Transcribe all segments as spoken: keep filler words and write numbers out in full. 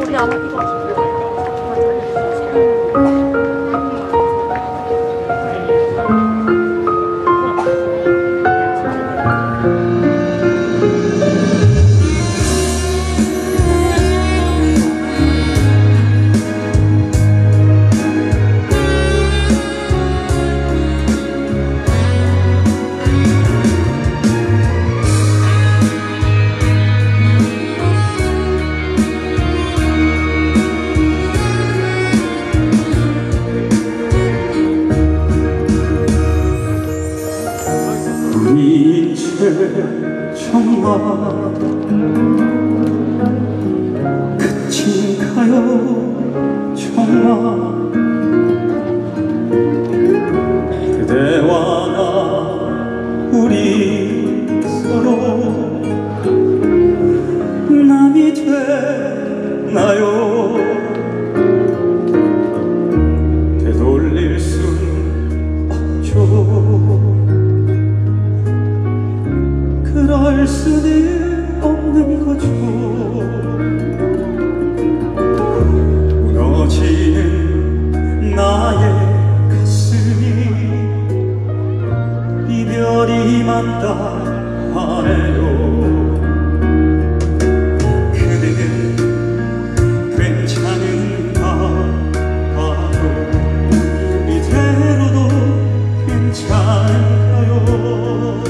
우리 아마 이거 이제 정말 끝인가요? 정말 그대와 나 우리 서로 남이 되나요? 되돌릴 순 없죠. 그럴 수는 없는 거죠. 무너지는 나의 가슴이 이별이 만다하네요. 그대는 괜찮은가 봐도 이대로도 괜찮은가요?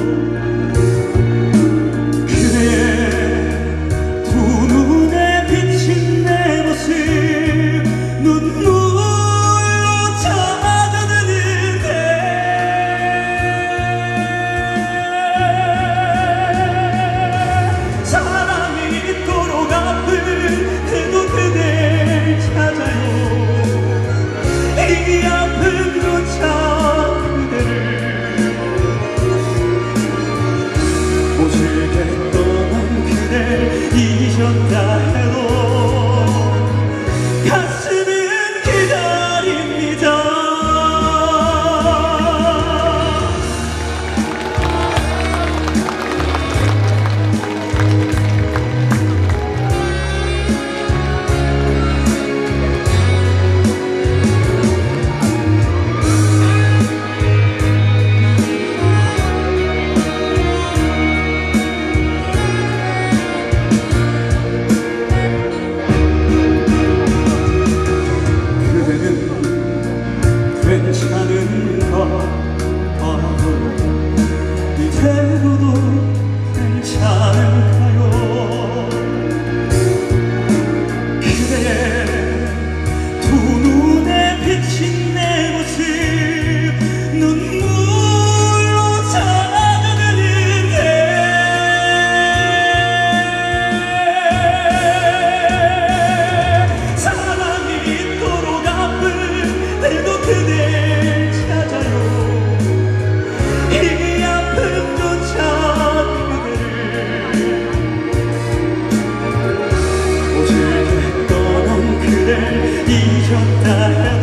잊었다 해도 가슴은 기다립니다. 괜찮은가 봐도 이대로도 괜찮은가요? 그대 두 눈에 비친 내 모습 눈물로 젖어드는데 사랑이 있도록 아픈데도 그대 잊었다